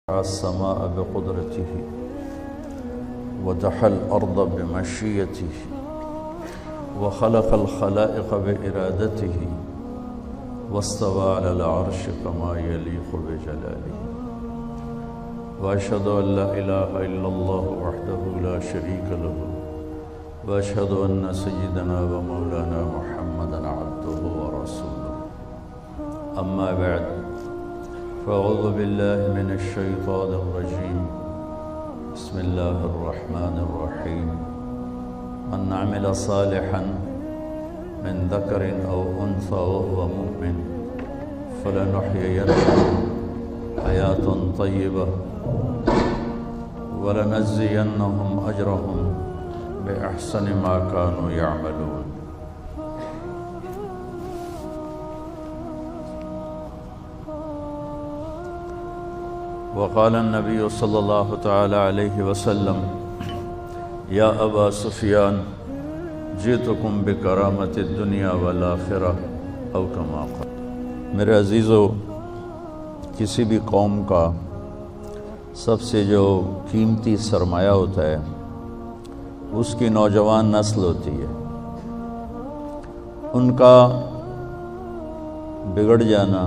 السماء بقدرته ودحى الأرض بمشيته وخلق الخلائق بإرادته واستوى على العرش كما يليق بجلاله وأشهد أن لا إله إلا الله وحده لا شريك له وأشهد أن سيدنا ومولانا محمدا عبده ورسوله أما بعد فأعوذ بالله من الشيطان الرجيم بسم الله الرحمن الرحيم من عمل صالحا من ذكر أو أنثى وهو مؤمن فلنحيينه حياة طيبة ولنجزينهم أجرهم بأحسن ما كانوا يعملون. وقال النبي صلى الله تعالى عليه وسلم يا أبا سفيان جئتكم بكرامة الدنيا والآخرة أو كما قال. میرے عزیزو، کسی بھی قوم کا سب سے جو قیمتی سرمایہ ہوتا ہے اس کی نوجوان نسل ہوتی ہے. ان کا بگڑ جانا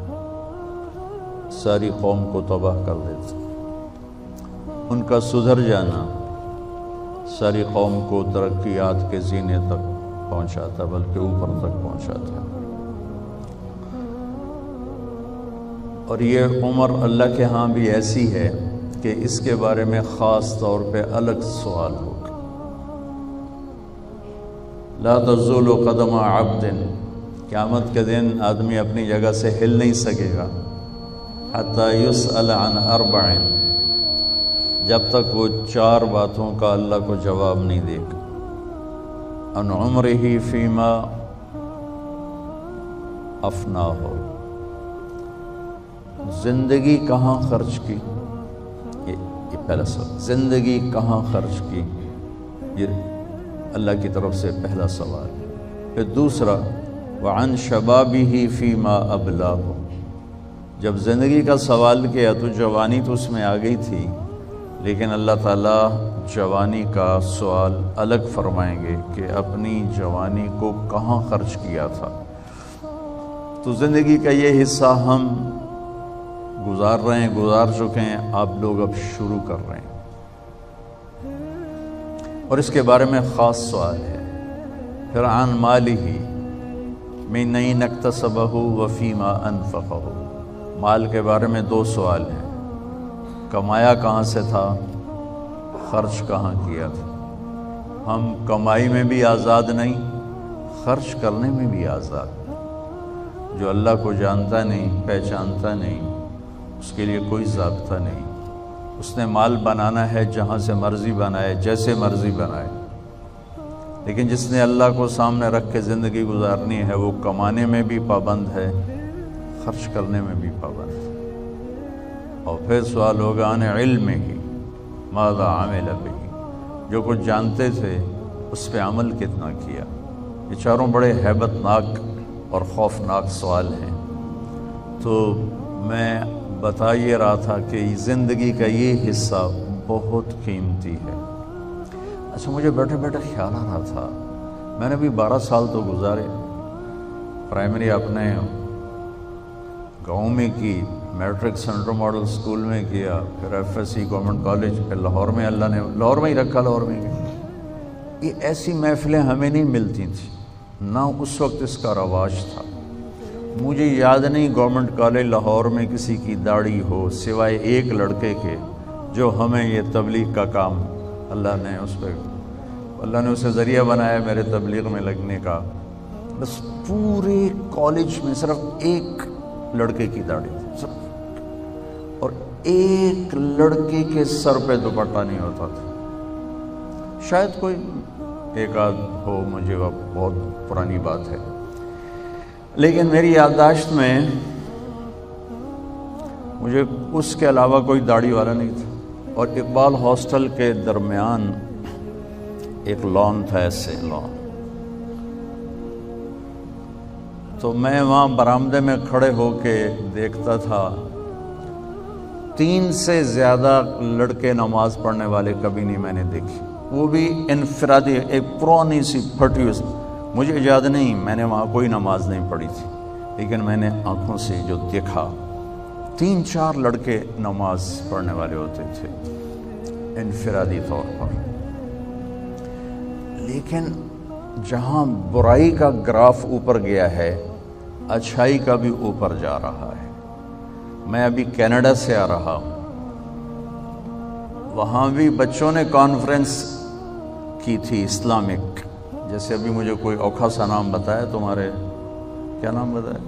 ساری قوم کو تباہ کر دیتا، ان کا سدھر جانا ساری قوم کو ترقیات کے زینے تک پہنچاتا، بلکہ اوپر تک پہنچاتا. اور یہ عمر اللہ کے ہاں بھی ایسی ہے کہ اس کے بارے میں خاص طور پہ الگ سوال ہوگا. لا تزول قدم عبد، قیامت کے دن آدمی اپنی جگہ سے ہل نہیں سکے گا حتی یسأل عن اربع، جب تک وہ 4 باتوں کا اللہ کو جواب نہیں دے گا. عن عمرہ فیما افناہ، زندگی کہاں خرچ کی، یہ پہلا سوال. زندگی کہاں خرچ کی، یہ اللہ کی طرف سے پہلا سوال. پھر دوسرا وعن شبابہ فیما ابلاہ، جب زندگی کا سوال کیا تو جوانی تو اس میں آ گئی تھی، لیکن اللہ تعالیٰ جوانی کا سوال الگ فرمائیں گے کہ اپنی جوانی کو کہاں خرچ کیا تھا. تو زندگی کا یہ حصہ ہم گزار رہے ہیں، گزار چکے ہیں، آپ لوگ اب شروع کر رہے ہیں، اور اس کے بارے میں خاص سوال ہے. پھر عن مالہ من أين اکتسبہ وفیما انفقہ، مال کے بارے میں 2 سوال ہیں. کمایا کہاں سے تھا، خرچ کہاں کیا تھا. ہم کمائی میں بھی آزاد نہیں، خرچ کرنے میں بھی آزاد. جو اللہ کو جانتا نہیں، پہچانتا نہیں، اس کے لیے کوئی ضابطہ نہیں. اس نے مال بنانا ہے جہاں سے مرضی بنائے، جیسے مرضی بنائے. لیکن جس نے اللہ کو سامنے رکھ کے زندگی گزارنی ہے وہ کمانے میں بھی پابند ہے، خرچ کرنے میں بھی پابند ہے. اور پھر سوال ہوگا عن علمہ ماذا عمل بہ، جو کچھ جانتے تھے اس پہ عمل کتنا کیا. یہ چاروں بڑے ہیبت ناک اور خوفناک سوال ہیں. تو میں بتا یہ رہا تھا کہ زندگی کا یہ حصہ بہت قیمتی ہے. اچھا، مجھے بیٹھے بیٹھے خیال آ رہا تھا، میں نے بھی 12 سال تو گزارے. پرائمری اپنے گاؤں میں کی، میٹرک سینٹرل ماڈل سکول میں کیا، پھر FSC گورنمنٹ کالج، پھر لاہور میں اللہ نے لاہور میں ہی رکھا. لاہور میں یہ ایسی محفلیں ہمیں نہیں ملتی تھیں، نہ اس وقت اس کا رواج تھا. مجھے یاد نہیں گورنمنٹ کالج لاہور میں کسی کی داڑھی ہو سوائے ایک لڑکے کے جو ہمیں یہ تبلیغ کا کام اللہ نے اسے ذریعہ بنایا میرے تبلیغ میں لگنے کا. بس پورے کالج میں صرف ایک لڑکے کی داڑھی تھی، اور ایک لڑکے کے سر پہ دوپٹہ نہیں ہوتا تھا. شاید کوئی ایک آدھ ہو، مجھے وہ بہت پرانی بات ہے. لیکن میری یادداشت میں مجھے اس کے علاوہ کوئی داڑھی والا نہیں تھا. اور اقبال ہاسٹل کے درمیان ایک لان تھا، ایسے لان. تو میں وہاں برآمدے میں کھڑے ہو کے دیکھتا تھا 3 سے زیادہ لڑکے نماز پڑھنے والے کبھی نہیں میں نے دیکھی، وہ بھی انفرادی، ایک پرانی سی پھٹی ہوئی، مجھے یاد نہیں میں نے وہاں کوئی نماز نہیں پڑھی تھی، لیکن میں نے آنکھوں سے جو دیکھا 3-4 لڑکے نماز پڑھنے والے ہوتے تھے انفرادی طور پر۔ لیکن جہاں برائی کا گراف اوپر گیا ہے، اچھائی کا بھی اوپر جا رہا ہے۔ میں ابھی کینیڈا سے آ رہا ہوں، وہاں بھی بچوں نے کانفرنس کی تھی اسلامک، جیسے ابھی مجھے کوئی اوکھا سا نام بتایا، تمہارے کیا نام بتایا؟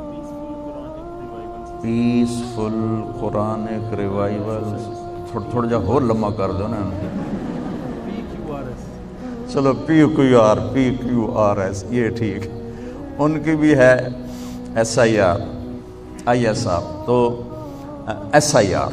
پیسفل قرآنک ریوائیول، تھوڑا جا اور لمبا کر دو نا، چلو PQRS یہ ٹھیک، ان کی بھی ہے ISR، تو SIR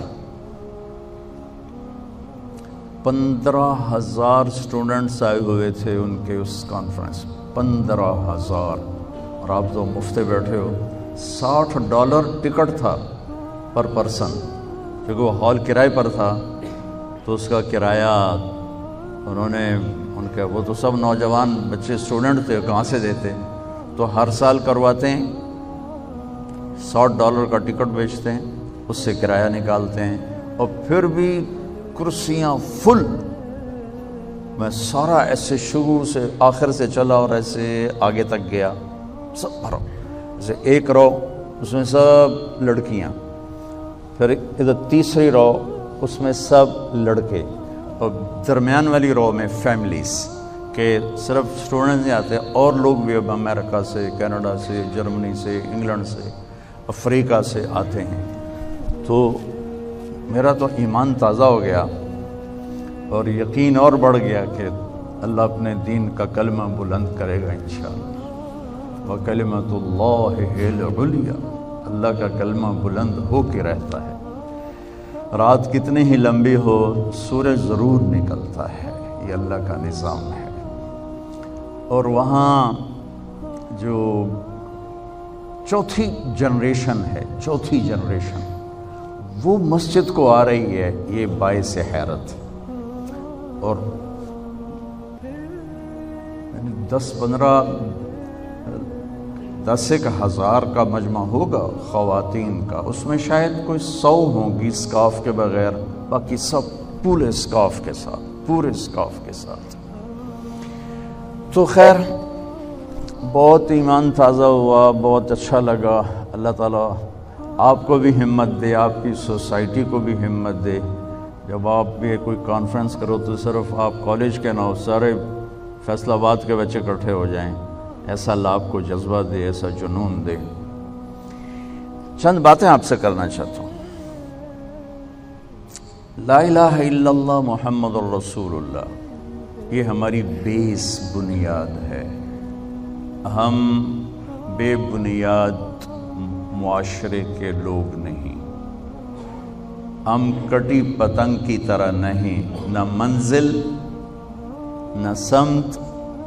15,000 اسٹوڈنٹس آئے ہوئے تھے ان کے اس کانفرنس، 15,000، اور آپ تو مفت بیٹھے ہو۔ $60 ٹکٹ تھا پر پرسن، کیونکہ وہ ہال کرائے پر تھا، تو اس کا کرایہ انہوں نے ان کے، وہ تو سب نوجوان بچے اسٹوڈنٹ تھے، کہاں سے دیتے، تو ہر سال کرواتے ہیں، $60 کا ٹکٹ بیچتے ہیں، اس سے کرایہ نکالتے ہیں، اور پھر بھی کرسیاں فل۔ میں سارا ایسے شروع سے آخر سے چلا اور ایسے آگے تک گیا، سب بھرا، جیسے ایک رو اس میں سب لڑکیاں، پھر ادھر تیسری رو اس میں سب لڑکے، اور درمیان والی رو میں فیملیز، کہ صرف اسٹوڈنٹس نہیں آتے، اور لوگ بھی اب امریکہ سے، کینیڈا سے، جرمنی سے، انگلینڈ سے، افریقہ سے آتے ہیں۔ تو میرا تو ایمان تازہ ہو گیا اور یقین اور بڑھ گیا کہ اللہ اپنے دین کا کلمہ بلند کرے گا انشاءاللہ۔ وَكَلِمَةُ اللَّهِ هِيَ الْعُلْيَا، اللہ کا کلمہ بلند ہو کے رہتا ہے، رات کتنی ہی لمبی ہو سورج ضرور نکلتا ہے، یہ اللہ کا نظام ہے۔ اور وہاں جو چوتھی جنریشن ہے، چوتھی جنریشن وہ مسجد کو آ رہی ہے، یہ باعث حیرت، اور 10-15 کا مجمع ہوگا خواتین کا، اس میں شاید کوئی 100 ہوں گی اسکارف کے بغیر، باقی سب پورے اسکارف کے ساتھ، تو خیر بہت ایمان تازہ ہوا، بہت اچھا لگا۔ اللہ تعالیٰ آپ کو بھی ہمت دے، آپ کی سوسائٹی کو بھی ہمت دے، جب آپ بھی کوئی کانفرنس کرو تو صرف آپ کالج کے نہ ہو، سارے فیصل آباد کے بچے اکٹھے ہو جائیں، ایسا اللہ آپ کو جذبہ دے، ایسا جنون دے۔ چند باتیں آپ سے کرنا چاہتا ہوں۔ لا الہ الا اللہ محمد الرسول اللہ، یہ ہماری بیس بنیاد ہے۔ ہم بے بنیاد معاشرے کے لوگ نہیں، ہم کٹی پتنگ کی طرح نہیں، نہ منزل، نہ سمت،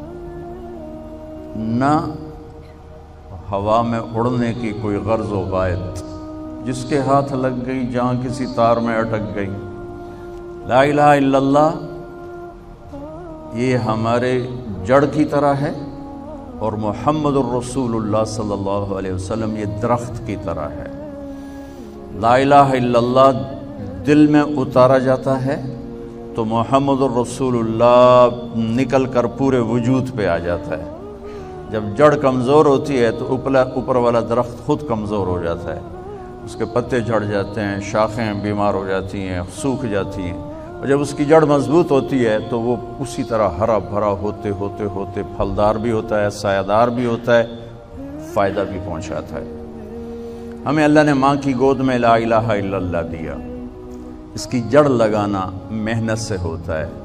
نہ ہوا میں اڑنے کی کوئی غرض و غایت، جس کے ہاتھ لگ گئی، جہاں کسی تار میں اٹک گئی۔ لا الہ الا اللہ یہ ہمارے جڑ کی طرح ہے، اور محمد الرسول اللہ صلی اللہ علیہ وسلم یہ درخت کی طرح ہے۔ لا الہ الا اللہ دل میں اتارا جاتا ہے تو محمد الرسول اللہ نکل کر پورے وجود پہ آ جاتا ہے۔ جب جڑ کمزور ہوتی ہے تو اوپر والا درخت خود کمزور ہو جاتا ہے، اس کے پتے جھڑ جاتے ہیں، شاخیں بیمار ہو جاتی ہیں، سوکھ جاتی ہیں، اور جب اس کی جڑ مضبوط ہوتی ہے تو وہ اسی طرح ہرا بھرا ہوتے ہوتے ہوتے پھلدار بھی ہوتا ہے، سایہ دار بھی ہوتا ہے، فائدہ بھی پہنچاتا ہے۔ ہمیں اللہ نے ماں کی گود میں لا الہ الا اللہ دیا، اس کی جڑ لگانا محنت سے ہوتا ہے،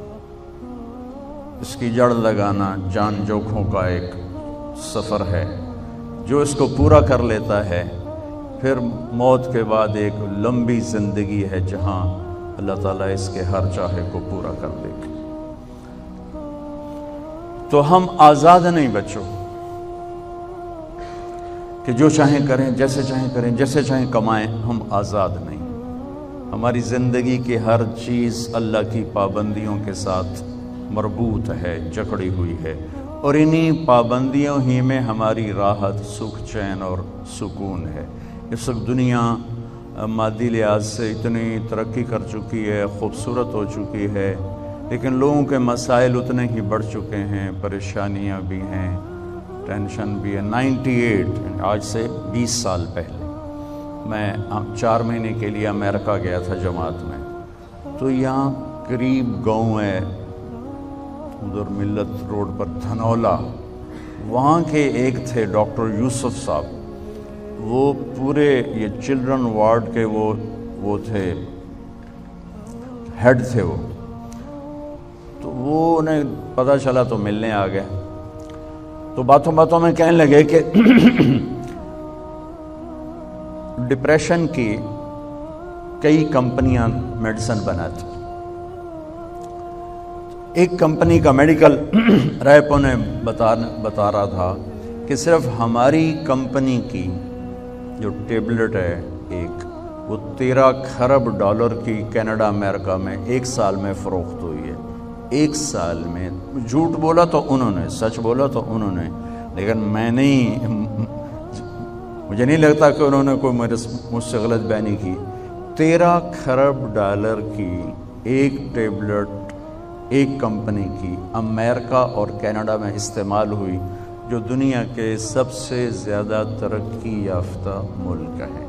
اس کی جڑ لگانا جان جوکھوں کا ایک سفر ہے، جو اس کو پورا کر لیتا ہے پھر موت کے بعد ایک لمبی زندگی ہے جہاں اللہ تعالیٰ اس کے ہر چاہے کو پورا کر دے گا۔ تو ہم آزاد نہیں بچوں کہ جو چاہیں کریں، جیسے چاہیں کریں، جیسے چاہیں کمائیں، ہم آزاد نہیں۔ ہماری زندگی کی ہر چیز اللہ کی پابندیوں کے ساتھ مربوط ہے، جکڑی ہوئی ہے، اور انہی پابندیوں ہی میں ہماری راحت، سکھ، چین اور سکون ہے۔ اس وقت دنیا مادی لحاظ سے اتنی ترقی کر چکی ہے، خوبصورت ہو چکی ہے، لیکن لوگوں کے مسائل اتنے ہی بڑھ چکے ہیں، پریشانیاں بھی ہیں، ٹینشن بھی ہے۔ 98 آج سے 20 سال پہلے میں 4 مہینے کے لیے امریکہ گیا تھا جماعت میں، تو یہاں قریب گاؤں ہے ادھر ملت روڈ پر دھنولا، وہاں کے ایک تھے ڈاکٹر یوسف صاحب، وہ پورے یہ چلڈرن وارڈ کے وہ تھے، ہیڈ تھے وہ، تو وہ انہیں پتہ چلا تو ملنے آ گئے، تو باتوں باتوں میں کہنے لگے کہ ڈپریشن کی کئی کمپنیاں میڈیسن بناتی، ایک کمپنی کا میڈیکل ریپ انہیں بتا رہا تھا کہ صرف ہماری کمپنی کی جو ٹیبلٹ ہے ایک، وہ 13 کھرب ڈالر کی کینیڈا امریکہ میں 1 سال میں فروخت ہوئی ہے۔ 1 سال میں، جھوٹ بولا تو انہوں نے، سچ بولا تو انہوں نے، لیکن مجھے نہیں لگتا کہ انہوں نے کوئی مجھ سے غلط بیانی کی۔ 13 کھرب ڈالر کی ایک ٹیبلٹ ایک کمپنی کی امریکہ اور کینیڈا میں استعمال ہوئی، جو دنیا کے سب سے زیادہ ترقی یافتہ ملک ہیں۔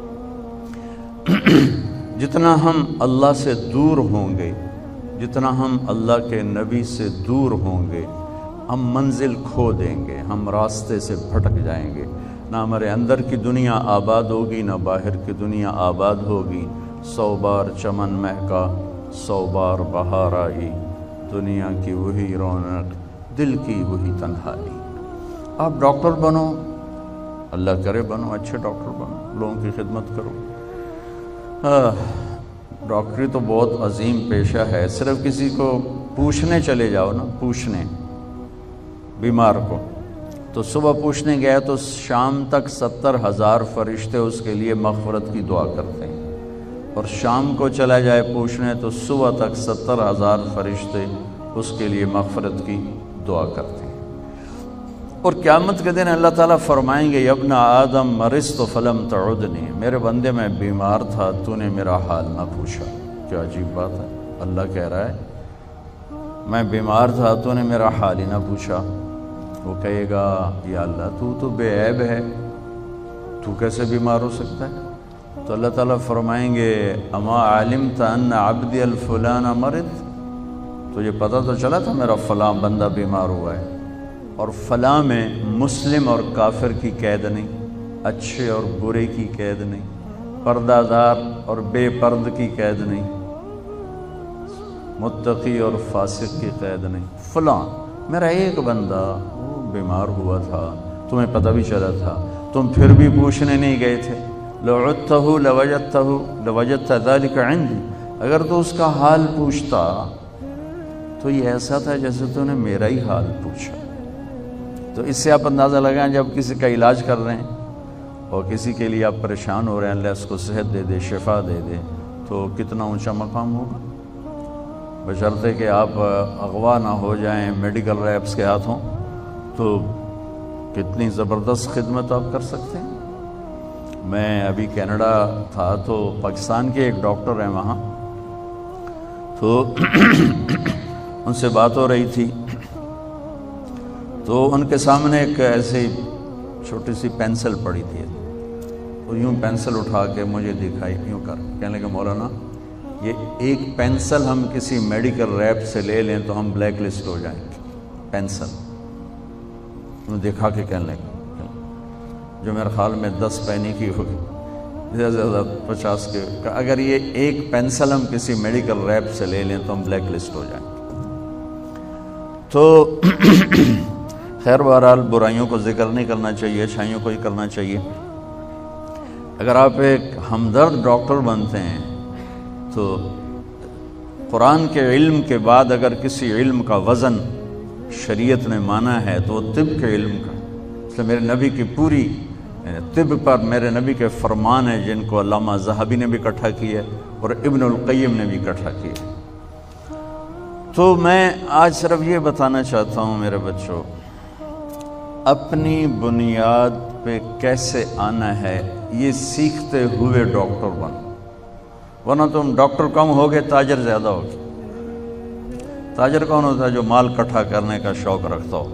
جتنا ہم اللہ سے دور ہوں گے، جتنا ہم اللہ کے نبی سے دور ہوں گے، ہم منزل کھو دیں گے، ہم راستے سے بھٹک جائیں گے، نہ ہمارے اندر کی دنیا آباد ہوگی نہ باہر کی دنیا آباد ہوگی۔ 100 بار چمن مہکا 100 بار بہار آئی، دنیا کی وہی رونق دل کی وہی تنہائی۔ آپ ڈاکٹر بنو، اللہ کرے بنو، اچھے ڈاکٹر بنو، لوگوں کی خدمت کرو۔ ڈاکٹری تو بہت عظیم پیشہ ہے، صرف کسی کو پوچھنے چلے جاؤ نا، پوچھنے بیمار کو، تو صبح پوچھنے گیا تو شام تک 70,000 فرشتے اس کے لیے مغفرت کی دعا کرتے ہیں، اور شام کو چلا جائے پوچھنے تو صبح تک 70,000 فرشتے اس کے لیے مغفرت کی دعا کرتے ہیں۔ اور قیامت کے دن اللہ تعالیٰ فرمائیں گے، ابن آدم مرضت فلم تعدنی، میرے بندے میں بیمار تھا تو نے میرا حال نہ پوچھا۔ کیا عجیب بات ہے، اللہ کہہ رہا ہے میں بیمار تھا تو نے میرا حال ہی نہ پوچھا۔ وہ کہے گا یا اللہ تو بے عیب ہے، تو کیسے بیمار ہو سکتا ہے؟ تو اللہ تعالیٰ فرمائیں گے، اما علمت ان عبدی الفلان مرض، تجھے پتہ تو چلا تھا میرا فلاں بندہ بیمار ہوا ہے۔ اور فلاں میں مسلم اور کافر کی قید نہیں، اچھے اور برے کی قید نہیں، پردہ دار اور بے پرد کی قید نہیں، متقی اور فاسق کی قید نہیں، فلاں میرا ایک بندہ وہ بیمار ہوا تھا، تمہیں پتہ بھی چلا تھا، تم پھر بھی پوچھنے نہیں گئے تھے۔ لو عدتہ لوجدت ذلک عندی، اگر تو اس کا حال پوچھتا تو یہ ایسا تھا جیسے تو نے میرا ہی حال پوچھا۔ تو اس سے آپ اندازہ لگائیں، جب کسی کا علاج کر رہے ہیں اور کسی کے لیے آپ پریشان ہو رہے ہیں، اللہ اس کو صحت دے دے، شفا دے دے، تو کتنا اونچا مقام ہوگا، بشرطے کہ آپ اغوا نہ ہو جائیں میڈیکل ریپس کے ہاتھوں، تو کتنی زبردست خدمت آپ کر سکتے ہیں۔ میں ابھی کینیڈا تھا تو پاکستان کے ایک ڈاکٹر ہیں وہاں، تو ان سے بات ہو رہی تھی، تو ان کے سامنے ایک ایسی چھوٹی سی پینسل پڑی تھی، تو یوں پینسل اٹھا کے مجھے دکھائی، یوں کر کہنے لگے مولانا یہ ایک پینسل ہم کسی میڈیکل ریپ سے لے لیں تو ہم بلیک لسٹ ہو جائیں گے۔ پینسل دکھا کے کہنے لگے، جو میرے خیال میں 10 پینی کی ہوگی، زیادہ سے زیادہ 50 کے، اگر یہ ایک پینسل ہم کسی میڈیکل ریپ سے لے لیں تو ہم بلیک لسٹ ہو جائیں گے۔ تو خیر بہرحال برائیوں کو ذکر نہیں کرنا چاہیے، اچھائیوں کو ہی کرنا چاہیے۔ اگر آپ ایک ہمدرد ڈاکٹر بنتے ہیں تو قرآن کے علم کے بعد اگر کسی علم کا وزن شریعت نے مانا ہے تو وہ طب کے علم کا، اس لیے میرے نبی کی پوری طب پر میرے نبی کے فرمان ہیں جن کو علامہ ذہبی نے بھی اکٹھا کیا ہے، اور ابن القیم نے بھی اکٹھا کیا۔ تو میں آج صرف یہ بتانا چاہتا ہوں میرے بچوں، اپنی بنیاد پہ کیسے آنا ہے یہ سیکھتے ہوئے ڈاکٹر بنو، ورنہ تم ڈاکٹر کم ہوگے تاجر زیادہ ہوگے۔ تاجر کون ہوتا ہے؟ جو مال اکٹھا کرنے کا شوق رکھتا ہو۔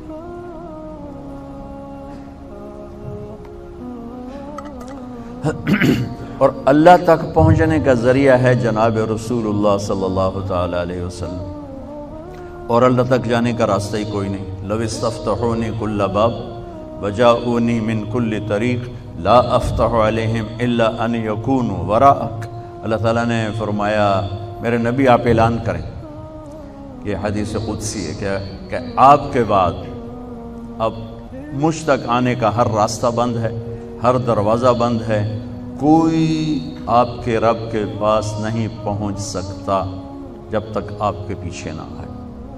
اور اللہ تک پہنچنے کا ذریعہ ہے جناب رسول اللہ صلی اللہ تعالی علیہ وسلم، اور اللہ تک جانے کا راستہ ہی کوئی نہیں۔ لو استفتحونی کل باب وجاؤنی من کل طریق لا افتح علیہم الا ان یکونوا وراءک۔ اللہ تعالیٰ نے فرمایا میرے نبی آپ اعلان کریں، یہ حدیث قدسی ہے کہ آپ کے بعد اب مجھ تک آنے کا ہر راستہ بند ہے، ہر دروازہ بند ہے، کوئی آپ کے رب کے پاس نہیں پہنچ سکتا جب تک آپ کے پیچھے نہ آئے۔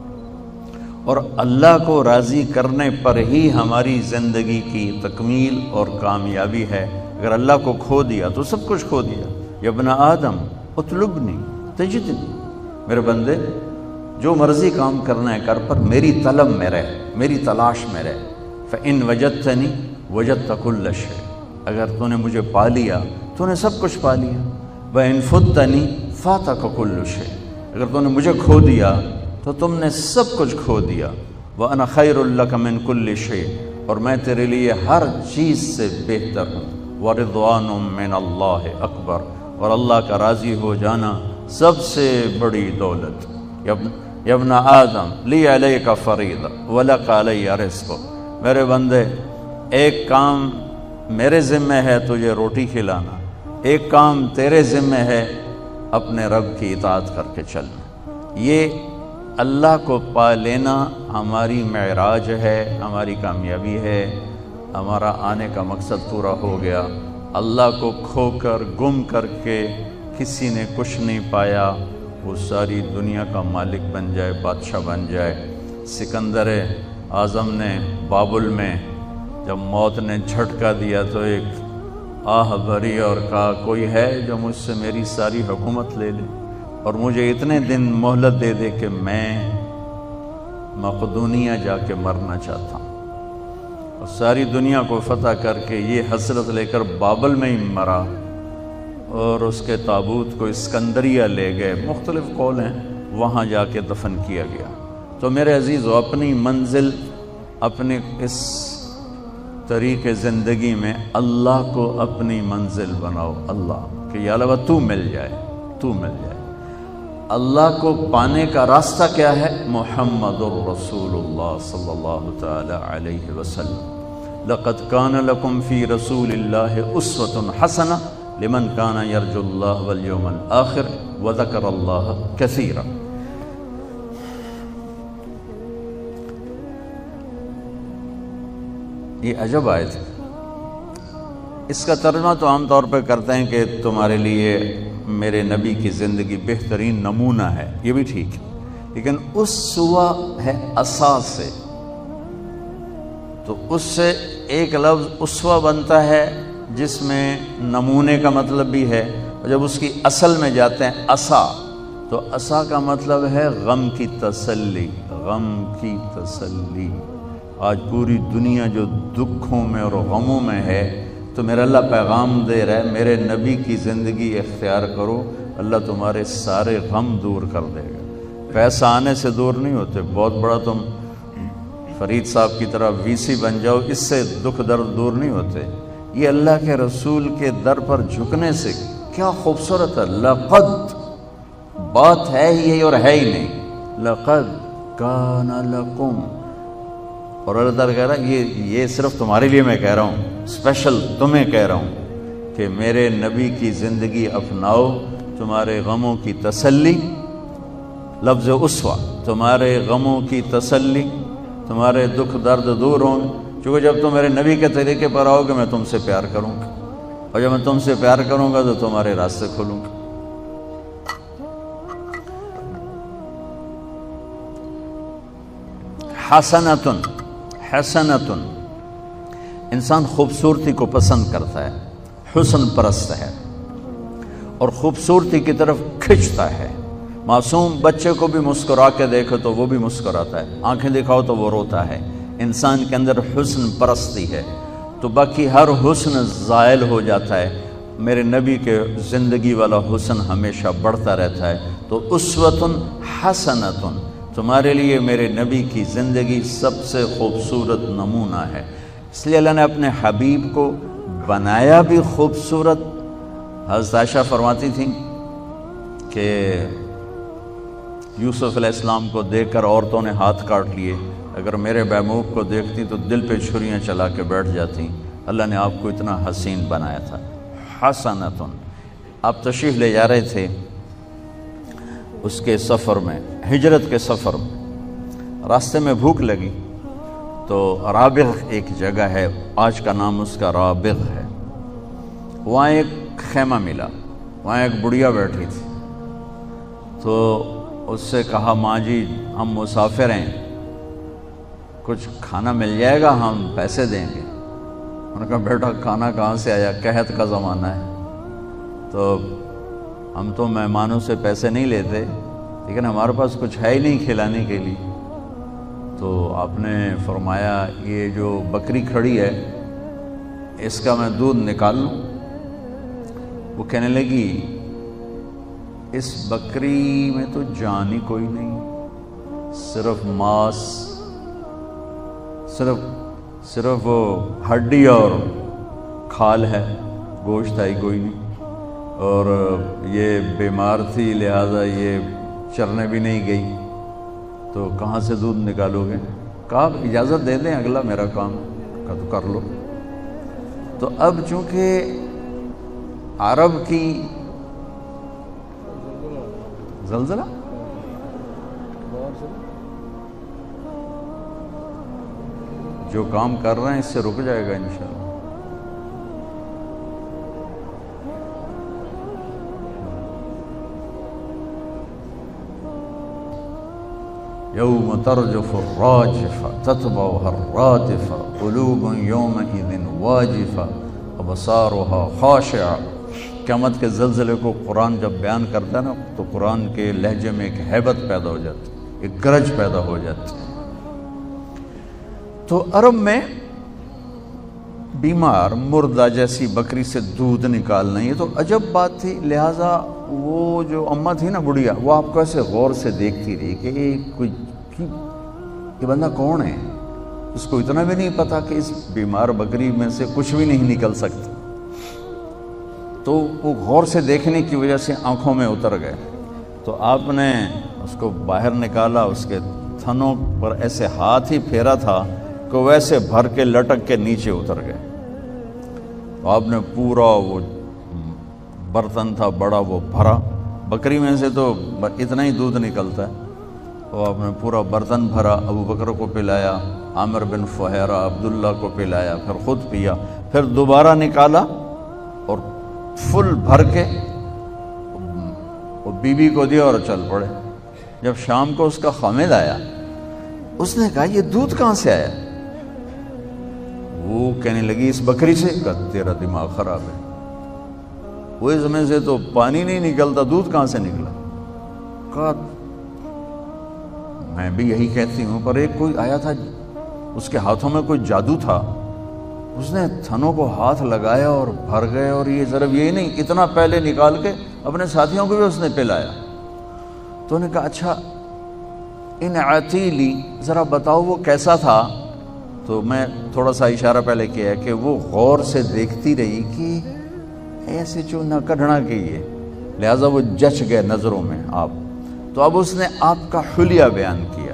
اور اللہ کو راضی کرنے پر ہی ہماری زندگی کی تکمیل اور کامیابی ہے۔ اگر اللہ کو کھو دیا تو سب کچھ کھو دیا۔ یا ابن آدم اطلبنی تجدنی، میرے بندے جو مرضی کام کرنا ہے کر، پر میری طلب میں رہ، میری تلاش میں رہ۔ فإن وجدتنی وجدت کل شیء، اگر تو نے مجھے پا لیا تو نے سب کچھ پا لیا۔ وإن فتنی فاتک کل شیء، اگر تو نے مجھے کھو دیا تو تم نے سب کچھ کھو دیا۔ وأنا خیر لک من کل شیء، اور میں تیرے لیے ہر چیز سے بہتر ہوں۔ ورضوان من اللہ اکبر، اور اللہ کا راضی ہو جانا سب سے بڑی دولت۔ یا ابن آدم لی علیک فریضہ ولک علی رزق، میرے بندے ایک کام میرے ذمہ ہے تجھے روٹی کھلانا، ایک کام تیرے ذمہ ہے اپنے رب کی اطاعت کر کے چلنا۔ یہ اللہ کو پا لینا ہماری معراج ہے، ہماری کامیابی ہے، ہمارا آنے کا مقصد پورا ہو گیا۔ اللہ کو کھو کر گم کر کے کسی نے کچھ نہیں پایا، وہ ساری دنیا کا مالک بن جائے، بادشاہ بن جائے۔ سکندر اعظم نے بابل میں جب موت نے جھٹکا دیا تو ایک آہ بھری اور کہا کوئی ہے جو مجھ سے میری ساری حکومت لے لے اور مجھے اتنے دن مہلت دے دے کہ میں مقدونیہ جا کے مرنا چاہتا ہوں۔ اور ساری دنیا کو فتح کر کے یہ حسرت لے کر بابل میں ہی مرا، اور اس کے تابوت کو اسکندریہ لے گئے، مختلف قول ہیں، وہاں جا کے دفن کیا گیا۔ تو میرے عزیزو، اپنی منزل اپنے اس طریق زندگی میں اللہ کو اپنی منزل بناؤ، اللہ کہ یا اللہ تو مل جائے، تو مل جائے۔ اللہ کو پانے کا راستہ کیا ہے؟ محمد الرسول اللہ صلی اللہ تعالی علیہ وسلم۔ لقد کان لکم فی رسول اللہ اسوۃ حسنہ لمن کان یرجو اللہ والیوم الآخر وذکر اللہ کثیرا۔ یہ عجب آیت ہے۔ اس کا ترجمہ تو عام طور پہ کرتے ہیں کہ تمہارے لیے میرے نبی کی زندگی بہترین نمونہ ہے، یہ بھی ٹھیک ہے، لیکن اسوہ ہے اساس سے، تو اس سے ایک لفظ اسوہ بنتا ہے جس میں نمونے کا مطلب بھی ہے، اور جب اس کی اصل میں جاتے ہیں اسا، تو اسا کا مطلب ہے غم کی تسلی، غم کی تسلی۔ آج پوری دنیا جو دکھوں میں اور غموں میں ہے، تو میرا اللہ پیغام دے رہا ہے میرے نبی کی زندگی اختیار کرو، اللہ تمہارے سارے غم دور کر دے گا۔ پیسہ آنے سے دور نہیں ہوتے، بہت بڑا تم فرید صاحب کی طرح وی سی بن جاؤ، اس سے دکھ درد دور نہیں ہوتے۔ یہ اللہ کے رسول کے در پر جھکنے سے کیا خوبصورت ہے۔ لقد بات ہے ہی یہی اور ہے ہی نہیں، لقد کان لکم، اور اللہ تعالیٰ کہہ رہا ہے یہ صرف تمہارے لیے میں کہہ رہا ہوں، اسپیشل تمہیں کہہ رہا ہوں کہ میرے نبی کی زندگی اپناؤ، تمہارے غموں کی تسلی، لفظ اسوہ، تمہارے غموں کی تسلی، تمہارے دکھ درد دور ہوں گے، چونکہ جب تم میرے نبی کے طریقے پر آؤ گے میں تم سے پیار کروں گا، اور جب میں تم سے پیار کروں گا تو تمہارے راستے کھولوں گا۔ حسنتن، حسنتن، انسان خوبصورتی کو پسند کرتا ہے، حسن پرست ہے، اور خوبصورتی کی طرف کھنچتا ہے۔ معصوم بچے کو بھی مسکرا کے دیکھو تو وہ بھی مسکراتا ہے، آنکھیں دکھاؤ تو وہ روتا ہے۔ انسان کے اندر حسن پرستی ہے تو باقی ہر حسن زائل ہو جاتا ہے۔ میرے نبی کے زندگی والا حسن ہمیشہ بڑھتا رہتا ہے۔ تو اسوۃ حسنۃ، تمہارے لیے میرے نبی کی زندگی سب سے خوبصورت نمونہ ہے۔ اس لیے اللہ نے اپنے حبیب کو بنایا بھی خوبصورت۔ حضرت عائشہ فرماتی تھیں کہ یوسف علیہ السلام کو دیکھ کر عورتوں نے ہاتھ کاٹ لیے، اگر میرے بیموق کو دیکھتی تو دل پہ چھریاں چلا کے بیٹھ جاتی۔ اللہ نے آپ کو اتنا حسین بنایا تھا۔ حسنۃ، آپ تشریف لے جا رہے تھے اس کے سفر میں، ہجرت کے سفر میں، راستے میں بھوک لگی تو رابغ ایک جگہ ہے، آج کا نام اس کا رابغ ہے۔ وہاں ایک خیمہ ملا، وہاں ایک بڑھیا بیٹھی تھی، تو اس سے کہا ماں جی ہم مسافر ہیں، کچھ کھانا مل جائے گا، ہم پیسے دیں گے۔ انہوں نے کہا بیٹا کھانا کہاں سے آیا، قحط کا زمانہ ہے، تو ہم تو مہمانوں سے پیسے نہیں لیتے، لیکن ہمارے پاس کچھ ہے ہی نہیں کھلانے کے لیے۔ تو آپ نے فرمایا یہ جو بکری کھڑی ہے اس کا میں دودھ نکال لوں؟ وہ کہنے لگی اس بکری میں تو جان ہی کوئی نہیں، صرف ماس، صرف وہ ہڈی اور کھال ہے، گوشت ہے کوئی نہیں، اور یہ بیمار تھی لہذا یہ چرنے بھی نہیں گئی، تو کہاں سے دودھ نکالو گے؟ کہا اجازت دے دیں اگلا میرا کام، کہا تو کر لو۔ تو اب چونکہ عرب کی زلزلہ جو کام کر رہے ہیں اس سے رک جائے گا انشاءاللہ۔ یوم ترجف الراجفہ تتبعها الرادفہ قلوب یومئذ واجفہ ابصارها خاشعہ۔ قیامت کے زلزلے کو قرآن جب بیان کرتا ہے نا تو قرآن کے لہجے میں ایک ہیبت پیدا ہو جاتی ہے، ایک گرج پیدا ہو جاتی ہے۔ تو عرب میں بیمار مردہ جیسی بکری سے دودھ نکالنا یہ تو عجب بات تھی، لہٰذا وہ جو اماں تھی نا بڑھیا، وہ آپ کو ایسے غور سے دیکھتی رہی کہ یہ بندہ کون ہے، اس کو اتنا بھی نہیں پتا کہ اس بیمار بکری میں سے کچھ بھی نہیں نکل سکتا۔ تو وہ غور سے دیکھنے کی وجہ سے آنکھوں میں اتر گئے، تو آپ نے اس کو باہر نکالا، اس کے تھنوں پر ایسے ہاتھ ہی پھیرا تھا کہ ویسے بھر کے لٹک کے نیچے اتر گئے۔ تو آپ نے پورا وہ برتن تھا بڑا وہ بھرا، بکری میں سے تو اتنا ہی دودھ نکلتا ہے، تو آپ نے پورا برتن بھرا، ابو بکر کو پلایا، عامر بن فہیرہ عبداللہ کو پلایا، پھر خود پیا، پھر دوبارہ نکالا اور فل بھر کے وہ بیوی کو دیا اور چل پڑے۔ جب شام کو اس کا خامد آیا، اس نے کہا یہ دودھ کہاں سے آیا؟ وہ کہنے لگی اس بکری سے۔ کہا تیرا دماغ خراب ہے، وہ اس میں سے تو پانی نہیں نکلتا، دودھ کہاں سے نکلا؟ کہا میں بھی یہی کہتی ہوں، پر ایک کوئی آیا تھا، اس کے ہاتھوں میں کوئی جادو تھا، اس نے تھنوں کو ہاتھ لگایا اور بھر گئے، اور یہ صرف یہی نہیں، اتنا پہلے نکال کے اپنے ساتھیوں کو بھی اس نے پلایا۔ تو انہوں نے کہا اچھا ان عتیلی ذرا بتاؤ وہ کیسا تھا؟ تو میں تھوڑا سا اشارہ پہلے کیا ہے کہ وہ غور سے دیکھتی رہی کہ ایسے جو نہ کڑھنا کی ہے، لہٰذا وہ جچ گئے نظروں میں آپ۔ تو اب اس نے آپ کا حلیہ بیان کیا،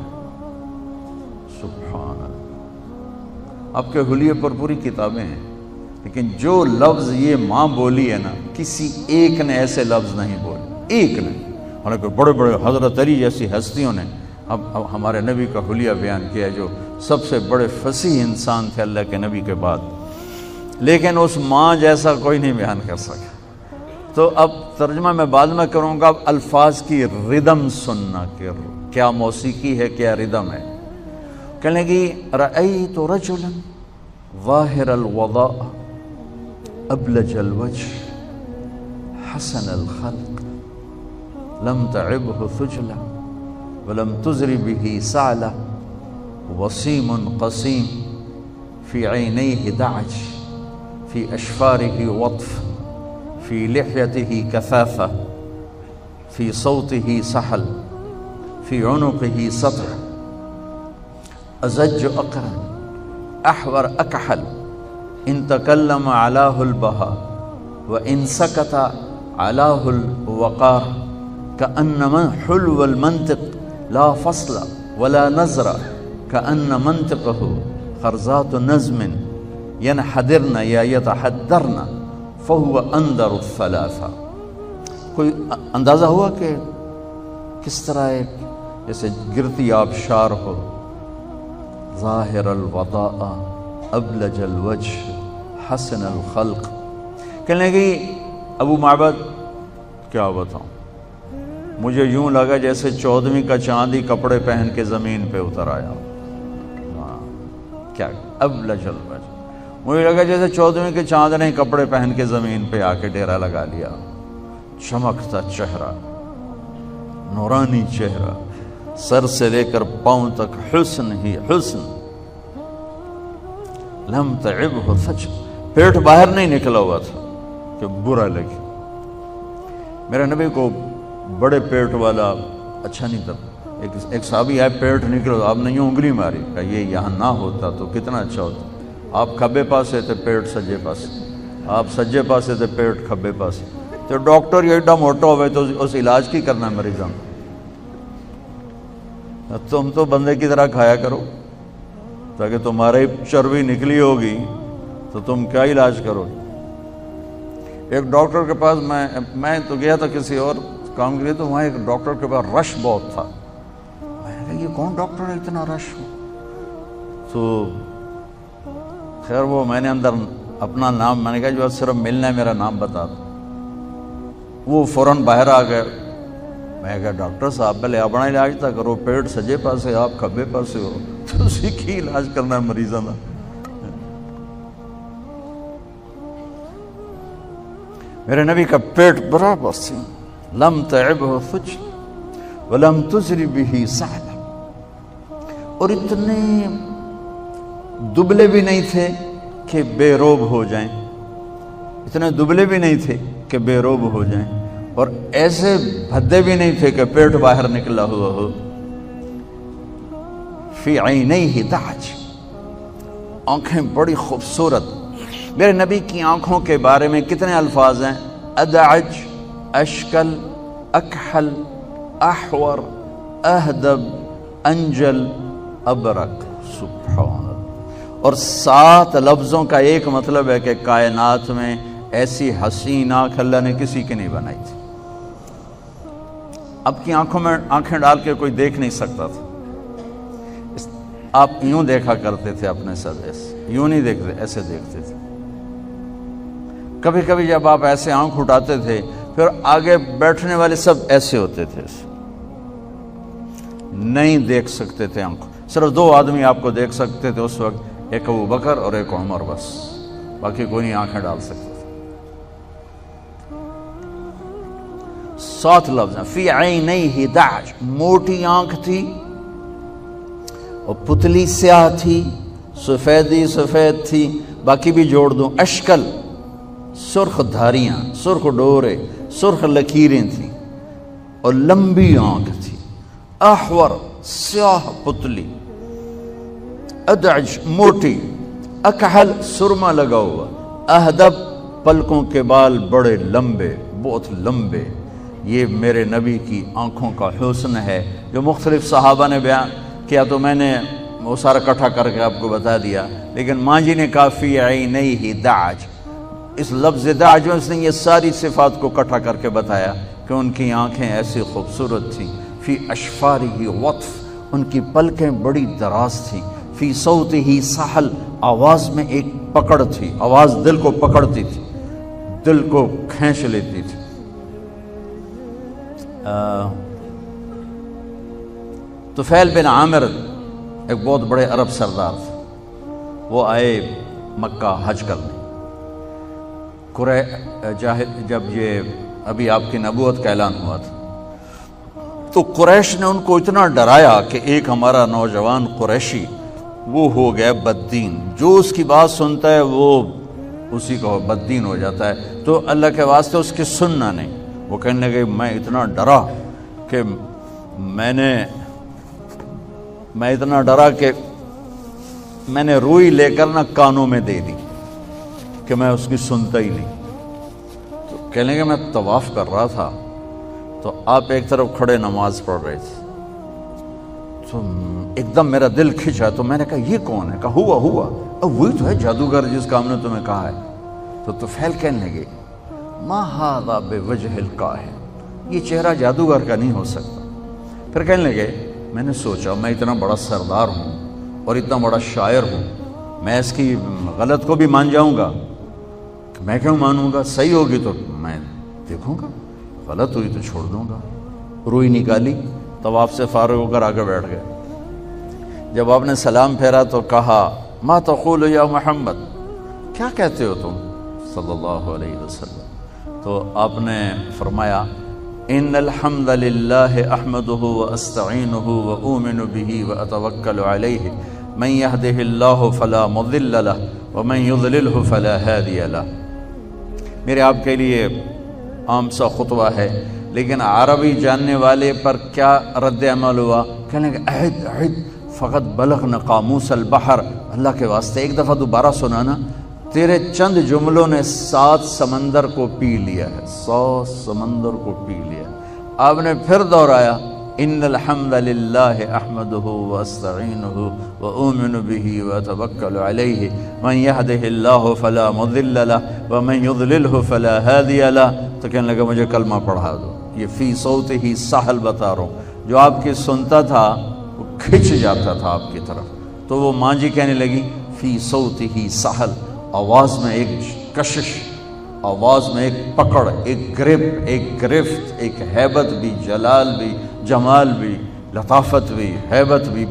سبحان اللہ، آپ کے حلیے پر پوری کتابیں ہیں، لیکن جو لفظ یہ ماں بولی ہے نا، کسی ایک نے ایسے لفظ نہیں بولے، ایک نے، حالانکہ بڑے بڑے حضرت علی جیسی ہستیوں نے اب ہمارے نبی کا حلیہ بیان کیا، جو سب سے بڑے فصیح انسان تھے اللہ کے نبی کے بعد، لیکن اس ماں جیسا کوئی نہیں بیان کر سکا۔ تو اب ترجمہ میں بعد میں کروں گا، اب الفاظ کی ردم سننا کہ کیا موسیقی ہے، کیا ردم ہے۔ کہنے لگی رأیت رجلا ظاہر الوضاء ابلج الوجه حسن الخلق لم تعبه ثجلة ولم تزر به سعلة وسيم قسيم في عينيه دعج في أشفاره وطف في لحيته كثافة في صوته سحل في عنقه سطع أزج أقرن أحور أكحل إن تكلم علاه البهاء وإن سكت علاه الوقار كأن حلو المنطق لا فصل ولا نظر كأن منطقه خرزات نظم ينحدرن یا يتحدرن فهو اندر الثلاثہ. کوئی اندازہ ہوا کہ کس طرح ایک جیسے گرتی آبشار ہو، ظاہر الوضاء ابلج الوجه حسن الخلق. کہنے لگی ابو معبد کیا بتاؤں، مجھے یوں لگا جیسے 14ویں کا چاندی کپڑے پہن کے زمین پہ اتر آیا. کیا ابلج الوجه، مجھے لگا جیسے 14ویں کے چاند نے کپڑے پہن کے زمین پہ آ کے ڈیرا لگا لیا. چمکتا چہرہ، نورانی چہرہ، سر سے لے کر پاؤں تک حسن ہی حسن. لم تعبه فجر، پیٹ باہر نہیں نکلا ہوا تھا کہ برا لگے. میرے نبی کو بڑے پیٹ والا اچھا نہیں تھا. ایک صحابی آئے پیٹ نکلو، آپ نے یوں انگلی ماری، کہا یہ یہاں نہ ہوتا تو کتنا اچھا ہوتا. آپ کھبے پاسے تھے، پیٹ سجے پاسے، آپ سجے پاسے تھے، پیٹ کھبے پاسے. تو ڈاکٹر یہ ایڈا موٹا ہوئے تو اس علاج کی کرنا ہے مریضاں. تم تو بندے کی طرح کھایا کرو تاکہ تمہاری چربی نکلی ہوگی تو تم کیا علاج کرو. ایک ڈاکٹر کے پاس میں تو گیا تھا کسی اور کام کے لیے، تو وہاں ایک ڈاکٹر کے پاس رش بہت تھا. میں نے کہا یہ کون ڈاکٹر ہے اتنا رش ہو. تو خیر وہ میں نے اندر اپنا نام، میں نے کہا جو صرف ملنا ہے میرا نام بتا دو. وہ فوراً باہر آ گئے. میں کہا ڈاکٹر صاحب پہلے اپنا علاج تھا کرو، پیٹ سجے پاسے آپ کھبے پاسے ہو، تو اسی کی علاج کرنا ہے مریضاں کا. میرے نبی کا پیٹ برابر سی. لم تعبه فجر ولم تزر به سعلة، اور اتنے دبلے بھی نہیں تھے کہ بے روب ہو جائیں، اتنے دبلے بھی نہیں تھے کہ بے روب ہو جائیں، اور ایسے بھدے بھی نہیں تھے کہ پیٹ باہر نکلا ہوا ہو. فی عینیہ دعج، آنکھیں بڑی خوبصورت. میرے نبی کی آنکھوں کے بارے میں کتنے الفاظ ہیں؟ ادعج، اشکل، اکحل، احور، اہدب، انجل، ابرق. سبحان اللہ. اور 7 لفظوں کا ایک مطلب ہے کہ کائنات میں ایسی حسین آنکھ اللہ نے کسی کی نہیں بنائی تھی. اب کی آنکھوں میں آنکھیں ڈال کے کوئی دیکھ نہیں سکتا تھا. آپ یوں دیکھا کرتے تھے اپنے ساتھ، ایسے یوں نہیں دیکھتے، ایسے دیکھتے تھے. کبھی کبھی جب آپ ایسے آنکھ اٹھاتے تھے پھر آگے بیٹھنے والے سب ایسے ہوتے تھے، نہیں دیکھ سکتے تھے آنکھ. صرف 2 آدمی آپ کو دیکھ سکتے تھے اس وقت، ایک ابو بکر اور ایک عمر، بس باقی کوئی نہیں آنکھیں ڈال سکتے تھے. 7 لفظ ہیں. فی عینیہ دعج، موٹی آنکھ تھی اور پتلی سیاہ تھی، سفیدی سفید تھی. باقی بھی جوڑ دوں. اشکل، سرخ دھاریاں، سرخ ڈورے، سرخ لکیریں تھیں اور لمبی آنکھ تھی. احور، سیاہ پتلی. ادعج، موٹی. اکحل، سرما لگا ہوا. اہدب، پلکوں کے بال بڑے لمبے، بہت لمبے. یہ میرے نبی کی آنکھوں کا حسن ہے جو مختلف صحابہ نے بیان کیا، تو میں نے وہ سارا اکٹھا کر کے آپ کو بتا دیا. لیکن ماں جی نے کہا فی عینیہ دعج، اس لفظ دعج میں اس نے یہ ساری صفات کو اکٹھا کر کے بتایا کہ ان کی آنکھیں ایسی خوبصورت تھیں. فی اشفارہ وطف، ان کی پلکیں بڑی دراز تھیں. فی صوتہ سحل، آواز میں ایک پکڑ تھی، آواز دل کو پکڑتی تھی، دل کو کھینچ لیتی تھی. طفیل بن عامر ایک بہت بڑے عرب سردار تھے. وہ آئے مکہ حج کرنے. جب یہ ابھی آپ کی نبوت کا اعلان ہوا تھا، تو قریش نے ان کو اتنا ڈرایا کہ ایک ہمارا نوجوان قریشی وہ ہو گیا بددین، جو اس کی بات سنتا ہے وہ اسی کو بددین ہو جاتا ہے، تو اللہ کے واسطے اس کی سننا نہیں۔ وہ کہنے لگے میں اتنا ڈرا کہ میں نے روئی لے کر نہ کانوں میں دے دی کہ میں اس کی سنتا ہی نہیں۔ تو کہنے لگے میں طواف کر رہا تھا تو آپ ایک طرف کھڑے نماز پڑھ رہے تھے، تو ایک دم میرا دل کھنچا، تو میں نے کہا یہ کون ہے؟ کہا ہوا اب وہی تو ہے جادوگر جس کا ہم نے تمہیں کہا ہے۔ تو طفیل کہنے لگے ما ھذا بوجہ الکاہن، یہ چہرہ جادوگر کا نہیں ہو سکتا۔ پھر کہنے لگے میں نے سوچا میں اتنا بڑا سردار ہوں اور اتنا بڑا شاعر ہوں، میں اس کی غلط کو بھی مان جاؤں گا؟ میں کیوں مانوں گا؟ صحیح ہوگی تو میں دیکھوں گا، غلط ہوئی تو چھوڑ دوں گا۔ روئی نکالی، طواف سے فارغ ہو کر آگے بیٹھ گئے۔ جب آپ نے سلام پھیرا تو کہا ما تقول یا محمد، کیا کہتے ہو تم صلی اللہ علیہ وسلم؟ تو آپ نے فرمایا ان الحمد للہ احمدہ واستعینہ واؤمن بہ واتوکل علیہ من یہدہ اللہ فلا مضل لہ ومن یضللہ فلا ہادی لہ۔ میرے آپ کے لیے عام سا خطبہ ہے، لیکن عربی جاننے والے پر کیا رد عمل ہوا؟ کہنے کہ عہد فقط بلغنا قاموس البحر، اللہ کے واسطے ایک دفعہ دوبارہ سنانا، تیرے چند جملوں نے 7 سمندر کو پی لیا ہے، 100 سمندر کو پی لیا۔ آپ نے پھر دہرایا ان الحمد للہ احمدہ واستعینہ واؤمن بہ واتوکل علیہ من یہدہ اللہ فلا مضل لہ ومن یضللہ فلا ہادی لہ۔ تو کہنے لگا مجھے کلمہ پڑھا دو۔ یہ فی صوتہ سہل بتا رہا ہوں، جو آپ کی سنتا تھا وہ کھنچ جاتا تھا آپ کی طرف، تو وہ ماں جی کہنے لگی فی صوتہ سہل، آواز میں ایک کشش، آواز میں ایک پکڑ، ایک گرپ، ایک گرفت، ایک ہیبت بھی، جلال بھی، جمال بھی، لطافت بھی، ہیبت بھی۔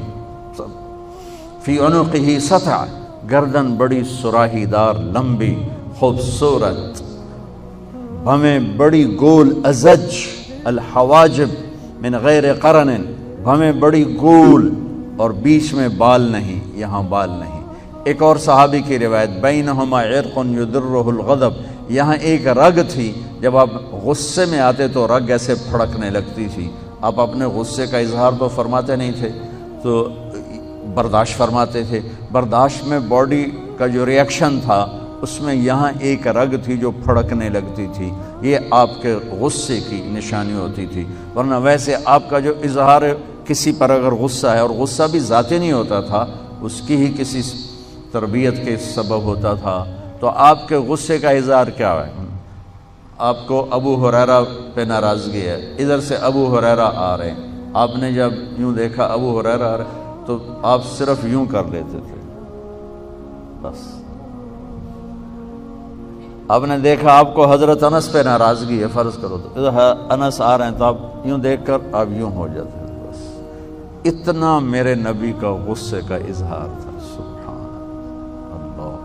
فی عنقہ سطع، گردن بڑی سراہی دار لمبی خوبصورت، بھمیں بڑی گول ازج، الحواجب من غیر قرن، بھمیں بڑی گول اور بیچ میں بال نہیں، یہاں بال نہیں۔ ایک اور صحابی کی روایت بینہما عرق یدرہ الغضب، یہاں ایک رگ تھی، جب آپ غصے میں آتے تو رگ ایسے پھڑکنے لگتی تھی۔ آپ اپنے غصے کا اظہار تو فرماتے نہیں تھے، تو برداشت فرماتے تھے، برداشت میں باڈی کا جو ریئیکشن تھا اس میں یہاں ایک رگ تھی جو پھڑکنے لگتی تھی، یہ آپ کے غصے کی نشانی ہوتی تھی۔ ورنہ ویسے آپ کا جو اظہار کسی پر اگر غصہ ہے، اور غصہ بھی ذاتی نہیں ہوتا تھا، اس کی ہی کسی تربیت کے سبب ہوتا تھا، تو آپ کے غصے کا اظہار کیا ہے؟ آپ کو ابو ہریرہ پہ ناراضگی ہے، ادھر سے ابو ہریرہ آ رہے ہیں، آپ نے جب یوں دیکھا ابو ہریرہ آ رہے تو آپ صرف یوں کر لیتے تھے، بس۔ آپ نے دیکھا آپ کو حضرت انس پہ ناراضگی ہے، فرض کرو تو ادھر انس آ رہے ہیں تو آپ یوں دیکھ کر آپ یوں ہو جاتے ہیں، بس۔ اتنا میرے نبی کا غصے کا اظہار تھا، سبحان اللہ۔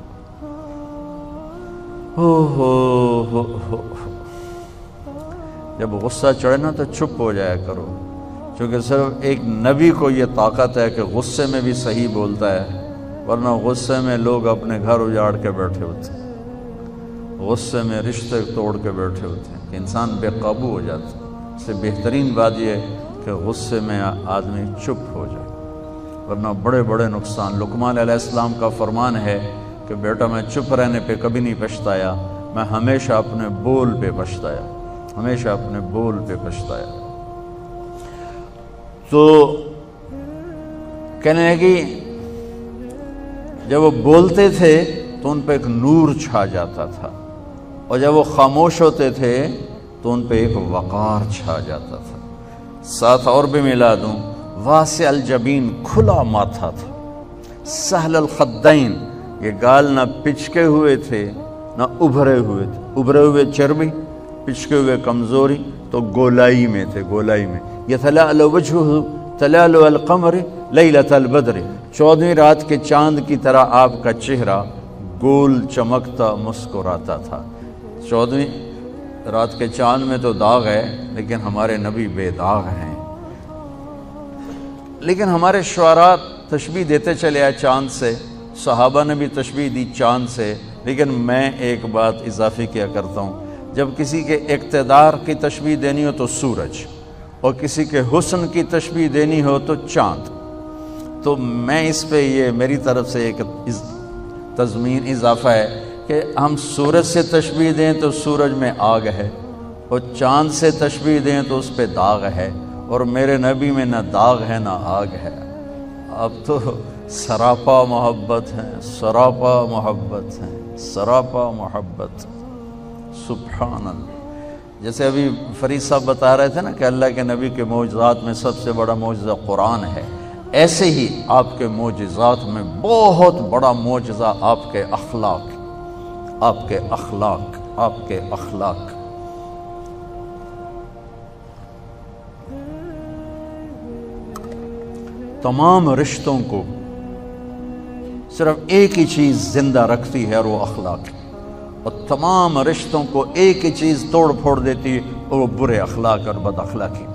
جب غصہ چڑھے نا تو چپ ہو جایا کرو، کیونکہ صرف ایک نبی کو یہ طاقت ہے کہ غصے میں بھی صحیح بولتا ہے، ورنہ غصے میں لوگ اپنے گھر اجاڑ کے بیٹھے ہوتے ہیں، غصے میں رشتے توڑ کے بیٹھے ہوتے ہیں، کہ انسان بے قابو ہو جاتا ہے۔ اس سے بہترین بات یہ ہے کہ غصے میں آدمی چپ ہو جائے، ورنہ بڑے بڑے نقصان۔ لقمان علیہ السلام کا فرمان ہے کہ بیٹا میں چپ رہنے پہ کبھی نہیں پچھتایا، میں ہمیشہ اپنے بول پہ پچھتایا، ہمیشہ اپنے بول پہ پچھتایا۔ تو کہنے لگی جب وہ بولتے تھے تو ان پہ ایک نور چھا جاتا تھا، اور جب وہ خاموش ہوتے تھے تو ان پہ ایک وقار چھا جاتا تھا۔ ساتھ اور بھی ملا دوں، واسع الجبین، کھلا ماتھا تھا، سہل الخدین، یہ گال نہ پچکے ہوئے تھے نہ ابھرے ہوئے تھے، ابھرے ہوئے چربی، پچکے ہوئے کمزوری، تو گولائی میں تھے، گولائی میں۔ یتلألؤ وجہہ تلألؤ القمر لیلۃ البدر، 14ویں رات کے چاند کی طرح آپ کا چہرہ گول چمکتا مسکراتا تھا۔ 14ویں رات کے چاند میں تو داغ ہے لیکن ہمارے نبی بے داغ ہیں۔ لیکن ہمارے شعراء تشبیہ دیتے چلے آئے چاند سے، صحابہ نے بھی تشبیہ دی چاند سے، لیکن میں ایک بات اضافی کیا کرتا ہوں، جب کسی کے اقتدار کی تشبیہ دینی ہو تو سورج، اور کسی کے حسن کی تشبیہ دینی ہو تو چاند۔ تو میں اس پہ یہ میری طرف سے ایک تضمین اضافہ ہے کہ ہم سورج سے تشبیہ دیں تو سورج میں آگ ہے، اور چاند سے تشبیہ دیں تو اس پہ داغ ہے، اور میرے نبی میں نہ داغ ہے نہ آگ ہے۔ اب تو سراپا محبت ہے، سراپا محبت ہے، سراپا محبت، سبحان اللہ۔ جیسے ابھی فرید صاحب بتا رہے تھے نا کہ اللہ کے نبی کے معجزات میں سب سے بڑا معجزہ قرآن ہے، ایسے ہی آپ کے معجزات میں بہت بڑا معجزہ آپ کے اخلاق، آپ کے اخلاق، آپ کے اخلاق۔ تمام رشتوں کو صرف ایک ہی چیز زندہ رکھتی ہے اور وہ اخلاق ہے، اور تمام رشتوں کو ایک ہی چیز توڑ پھوڑ دیتی ہے اور وہ برے اخلاق اور بد اخلاقی۔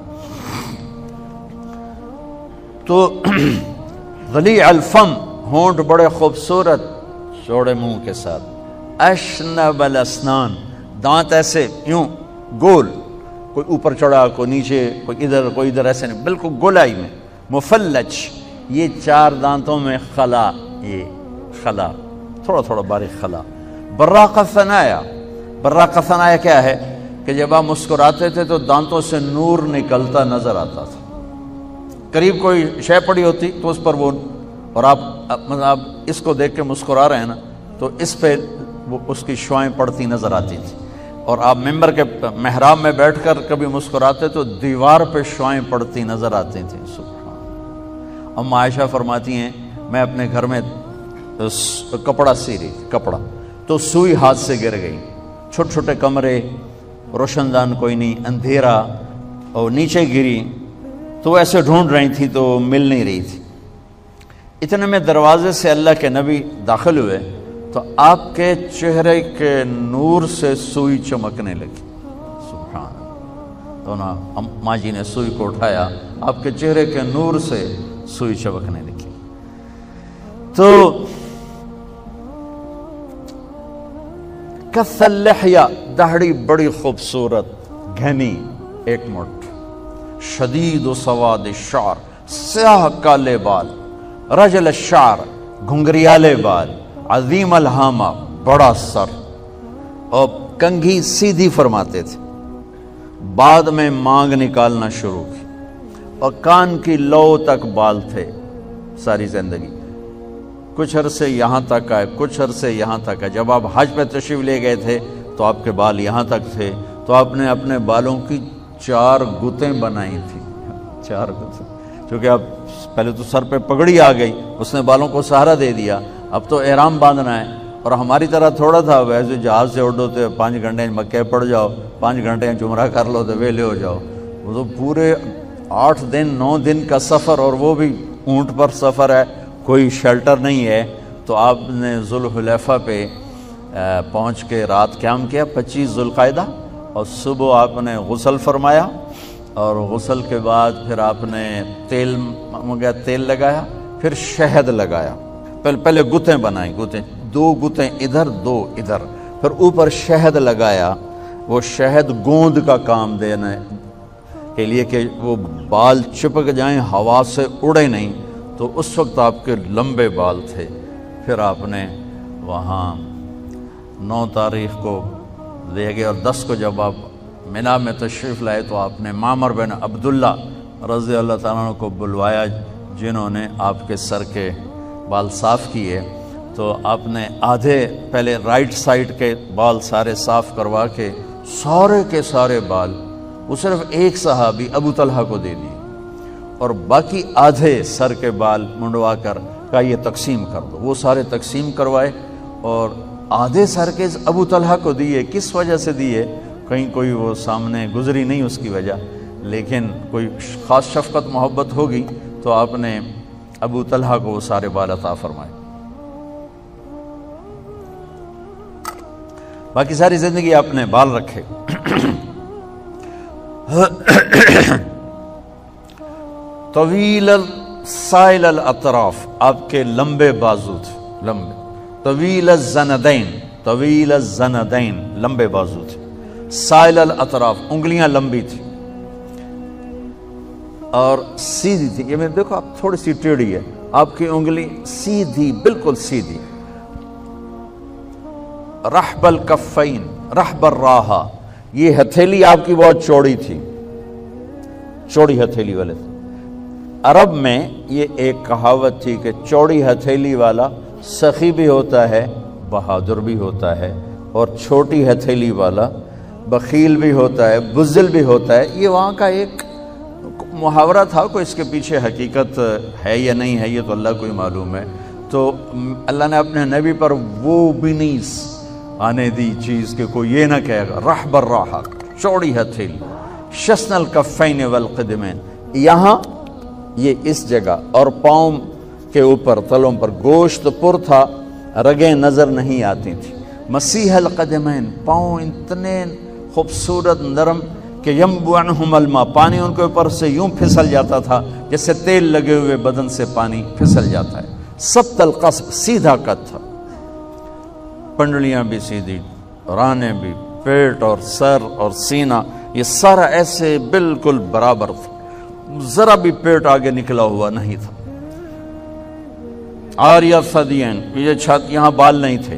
تو ذلیع الفم، ہونٹ بڑے خوبصورت چوڑے منہ کے ساتھ، اشنب الاسنان، دانت ایسے یوں گول، کوئی اوپر چڑھا کوئی نیچے، کوئی ادھر ایسے نہیں، بالکل گولائی میں، مفلج، یہ چار دانتوں میں خلا، یہ خلا تھوڑا تھوڑا باریک خلا۔ براق ثنایا، براق ثنایا کیا ہے کہ جب آپ مسکراتے تھے تو دانتوں سے نور نکلتا نظر آتا تھا، قریب کوئی شے پڑی ہوتی تو اس پر وہ، اور آپ اس کو دیکھ کے مسکرا رہے ہیں نا تو اس پہ وہ اس کی شعائیں پڑتی نظر آتی تھی، اور آپ ممبر کے محراب میں بیٹھ کر کبھی مسکراتے تو دیوار پہ شعائیں پڑتی نظر آتی تھیں۔ سبحان۔ ام عائشہ فرماتی ہیں میں اپنے گھر میں کپڑا سی رہی تھی، کپڑا، تو سوئی ہاتھ سے گر گئی، چھوٹے چھوٹے کمرے، روشن دان کوئی نہیں، اندھیرا، اور نیچے گری تو ایسے ڈھونڈ رہی تھی تو مل نہیں رہی تھی۔ اتنے میں دروازے سے اللہ کے نبی داخل ہوئے تو آپ کے چہرے کے نور سے سوئی چمکنے لگی، سبحان اللہ۔ تو نا ماں جی نے سوئی کو اٹھایا، آپ کے چہرے کے نور سے سوئی چمکنے لگی۔ تو کث اللحیہ، داڑھی بڑی خوبصورت گھنی، ایک مٹھ، شدید و سواد الشعر، سیاہ کالے بال، رجل الشعر، گھنگریالے بال، عظیم الہامہ، بڑا سر، اور کنگھی سیدھی فرماتے تھے، بعد میں مانگ نکالنا شروع کی، اور کان کی لو تک بال تھے ساری زندگی، کچھ عرصے یہاں تک آئے، کچھ عرصے یہاں تک آئے۔ جب آپ حج پہ تشریف لے گئے تھے تو آپ کے بال یہاں تک تھے، تو آپ نے اپنے بالوں کی 4 گتیں بنائی تھیں، 4 گتیں، چونکہ اب پہلے تو سر پہ پگڑی آ گئی، اس نے بالوں کو سہارا دے دیا، اب تو احرام باندھنا ہے، اور ہماری طرح تھوڑا تھا ویسے جہاز سے اڑو تو 5 گھنٹے مکے پڑ جاؤ، 5 گھنٹے جمرہ کر لو تو ویلے ہو جاؤ۔ وہ تو پورے 8 دن 9 دن کا سفر، اور وہ بھی اونٹ پر سفر ہے، کوئی شیلٹر نہیں ہے۔ تو آپ نے ذوالحلیفہ پہ پہنچ کے رات قیام کیا 25 ذوالقعدہ، اور صبح آپ نے غسل فرمایا، اور غسل کے بعد پھر آپ نے تیل لگایا، پھر شہد لگایا، پہلے گتیں بنائیں، گتیں 2 گتیں ادھر 2 ادھر، پھر اوپر شہد لگایا، وہ شہد گوند کا کام دینے کے لیے کہ وہ بال چپک جائیں، ہوا سے اڑے نہیں، تو اس وقت آپ کے لمبے بال تھے۔ پھر آپ نے وہاں 9 تاریخ کو لے گئے، اور 10 کو جب آپ منا میں تشریف لائے تو آپ نے معمر بن عبداللہ رضی اللہ تعالیٰ عنہ کو بلوایا، جنہوں نے آپ کے سر کے بال صاف کیے۔ تو آپ نے آدھے پہلے رائٹ سائڈ کے بال سارے صاف کروا کے سارے کے سارے بال وہ صرف ایک صحابی ابو طلحہ کو دے دیے، اور باقی آدھے سر کے بال منڈوا کر کہا یہ تقسیم کر دو، وہ سارے تقسیم کروائے، اور آدھے سر کے ابو طلحہ کو دیے۔ کس وجہ سے دیے؟ کہیں کوئی وہ سامنے گزری نہیں اس کی وجہ، لیکن کوئی خاص شفقت محبت ہوگی تو آپ نے ابو طلحہ کو وہ سارے بال عطا فرمائے۔ باقی ساری زندگی آپ نے بال رکھے۔ طویل سائل الاطراف، آپ کے لمبے بازو تھے، لمبے. طویل الزندین، طویل الزندین، لمبے بازو تھے. سائل الاطراف، انگلیاں لمبی تھی اور سیدھی تھی. یہ میں دیکھو آپ تھوڑی سی ٹیڑھی ہے، آپ کی انگلی سیدھی، بالکل سیدھی. رحب الکفین، رحب الراحہ، یہ ہتھیلی آپ کی بہت چوڑی تھی، چوڑی ہتھیلی والے تھے. عرب میں یہ ایک کہاوت تھی کہ چوڑی ہتھیلی والا سخی بھی ہوتا ہے، بہادر بھی ہوتا ہے، اور چھوٹی ہتھیلی والا بخیل بھی ہوتا ہے، بزدل بھی ہوتا ہے. یہ وہاں کا ایک محاورہ تھا، کوئی اس کے پیچھے حقیقت ہے یا نہیں ہے یہ تو اللہ کو ہی معلوم ہے. تو اللہ نے اپنے نبی پر وہ بھی نہیں آنے دی چیز کہ کوئی یہ نہ کہے گا رحب الراحہ، چوڑی ہتھیلی. شسن الکفین والقدمین، یہاں یہ اس جگہ، اور پاؤں کے اوپر تلوں پر گوشت پر تھا، رگیں نظر نہیں آتی تھی. مسیح القدمین، پاؤں اتنے خوبصورت نرم کہ ینبع عنہم الماء، پانی ان کے اوپر سے یوں پھسل جاتا تھا جیسے تیل لگے ہوئے بدن سے پانی پھسل جاتا ہے. سبط القصب، سیدھا قد تھا، پنڈلیاں بھی سیدھی، رانے بھی، پیٹ اور سر اور سینہ یہ سارا ایسے بالکل برابر تھا، ذرا بھی پیٹ آگے نکلا ہوا نہیں تھا. عاریہ ثدیین، یہ چھت، یہاں بال نہیں تھے،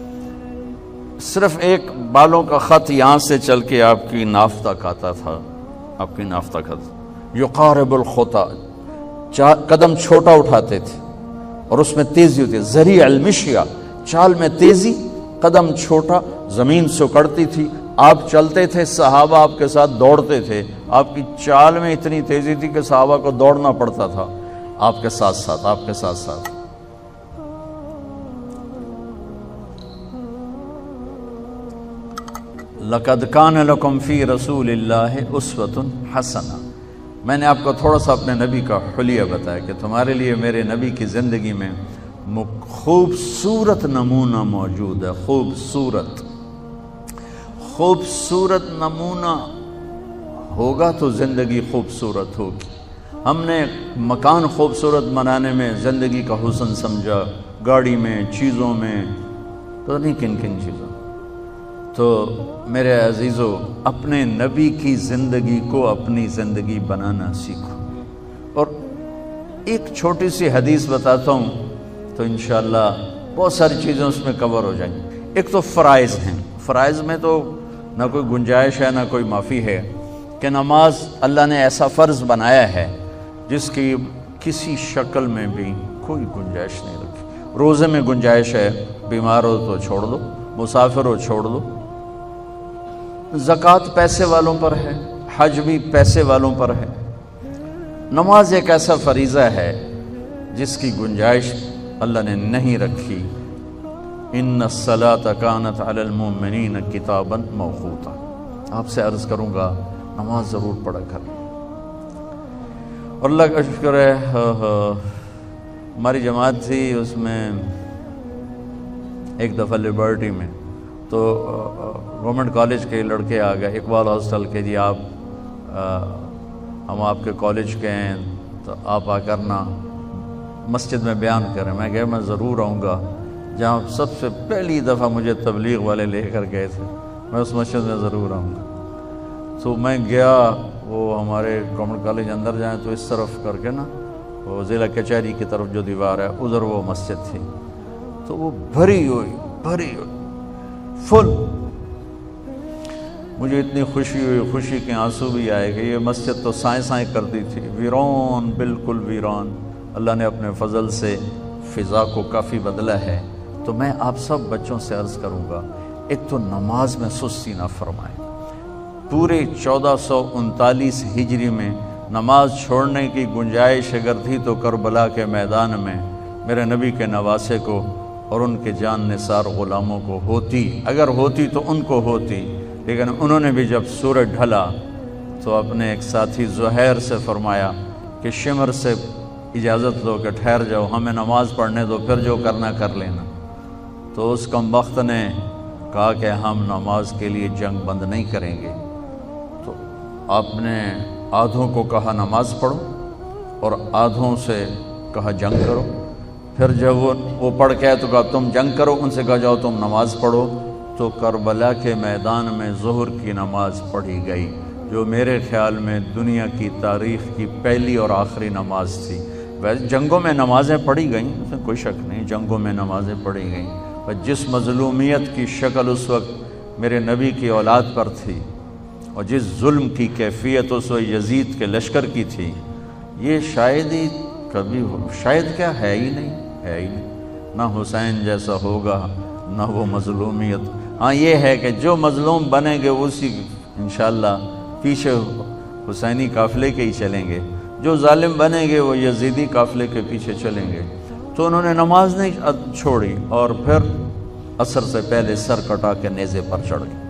صرف ایک بالوں کا خط یہاں سے چل کے آپ کی ناف تک آتا تھا، آپ کی ناف تک آتا. یقارب الخطا، قدم چھوٹا اٹھاتے تھے اور اس میں تیزی ہوتی ہے. ذریع المشیہ، چال میں تیزی، قدم چھوٹا، زمین سکڑتی تھی. آپ چلتے تھے، صحابہ آپ کے ساتھ دوڑتے تھے. آپ کی چال میں اتنی تیزی تھی کہ صحابہ کو دوڑنا پڑتا تھا آپ کے ساتھ ساتھ، آپ کے ساتھ ساتھ. لَقَدْ كَانَ لَكُمْ فِي رَسُولِ اللَّهِ أُسْوَةٌ حَسَنَةٌ. میں نے آپ کو تھوڑا سا اپنے نبی کا حلیہ بتایا کہ تمہارے لیے میرے نبی کی زندگی میں خوبصورت نمونہ موجود ہے. خوبصورت نمونہ ہوگا تو زندگی خوبصورت ہوگی. ہم نے مکان خوبصورت بنانے میں زندگی کا حسن سمجھا، گاڑی میں، چیزوں میں، تو نہیں کن کن چیزوں. تو میرے عزیزو، اپنے نبی کی زندگی کو اپنی زندگی بنانا سیکھو. اور ایک چھوٹی سی حدیث بتاتا ہوں تو انشاءاللہ بہت ساری چیزیں اس میں کور ہو جائیں گی. ایک تو فرائض ہیں، فرائض میں تو نہ کوئی گنجائش ہے نہ کوئی معافی ہے کہ نماز اللہ نے ایسا فرض بنایا ہے جس کی کسی شکل میں بھی کوئی گنجائش نہیں رکھی. روزے میں گنجائش ہے، بیمار ہو تو چھوڑ دو، مسافر ہو چھوڑ دو. زکوٰۃ پیسے والوں پر ہے، حج بھی پیسے والوں پر ہے. نماز ایک ایسا فریضہ ہے جس کی گنجائش اللہ نے نہیں رکھی. ان الصلاۃ کانت علی المؤمنین کتابا موقوتا. آپ سے عرض کروں گا نماز ضرور پڑھا کریں. اور اللہ کا شکر ہے ہماری جماعت تھی، اس میں ایک دفعہ لبرٹی میں تو گورنمنٹ کالج کے لڑکے آ گئے، اقبال ہاسٹل کے، جی آپ ہم آپ کے کالج کے ہیں تو آپ آ کر نا مسجد میں بیان کریں. میں کہا میں ضرور آؤں گا. جہاں سب سے پہلی دفعہ مجھے تبلیغ والے لے کر گئے تھے، میں اس مسجد میں ضرور آؤں گا. تو میں گیا، وہ ہمارے گورنمنٹ کالج اندر جائیں تو اس طرف کر کے نا وہ ضلع کچہری کی طرف جو دیوار ہے ادھر وہ مسجد تھی، تو وہ بھری ہوئی فل. مجھے اتنی خوشی ہوئی، خوشی کے آنسو بھی آئے کہ یہ مسجد تو سائیں سائیں کرتی تھی، ویران، بالکل ویران. اللہ نے اپنے فضل سے فضا کو کافی بدلا ہے. تو میں آپ سب بچوں سے عرض کروں گا، ایک تو نماز میں سستی نہ فرمائیں. پورے 1439 ہجری میں نماز چھوڑنے کی گنجائش اگر تھی تو کربلا کے میدان میں میرے نبی کے نواسے کو اور ان کے جان نثار غلاموں کو ہوتی. اگر ہوتی تو ان کو ہوتی، لیکن انہوں نے بھی جب سورج ڈھلا تو اپنے ایک ساتھی زہیر سے فرمایا کہ شمر سے اجازت لو کہ ٹھہر جاؤ، ہمیں نماز پڑھنے دو، پھر جو کرنا کر لینا. تو اس کم بخت نے کہا کہ ہم نماز کے لیے جنگ بند نہیں کریں گے، تو آپ نے آدھوں کو کہا نماز پڑھو اور آدھوں سے کہا جنگ کرو۔ پھر جب وہ پڑھ کے تو کہا تم جنگ کرو، ان سے کہا جاؤ تم نماز پڑھو۔ تو کربلا کے میدان میں ظہر کی نماز پڑھی گئی، جو میرے خیال میں دنیا کی تاریخ کی پہلی اور آخری نماز تھی۔ ویسے جنگوں میں نمازیں پڑھی گئیں، اس میں کوئی شک نہیں، جنگوں میں نمازیں پڑھی گئیں، پر جس مظلومیت کی شکل اس وقت میرے نبی کی اولاد پر تھی اور جس ظلم کی کیفیت اس وقت یزید کے لشکر کی تھی، یہ شاید ہی کبھی شاید کیا ہے ہی نہیں، نہ حسین جیسا ہوگا نہ وہ مظلومیت۔ ہاں یہ ہے کہ جو مظلوم بنیں گے اسی انشاءاللہ پیچھے حسینی قافلے کے ہی چلیں گے، جو ظالم بنیں گے وہ یزیدی قافلے کے پیچھے چلیں گے۔ تو انہوں نے نماز نہیں چھوڑی اور پھر عصر سے پہلے سر کٹا کے نیزے پر چڑھ گئے۔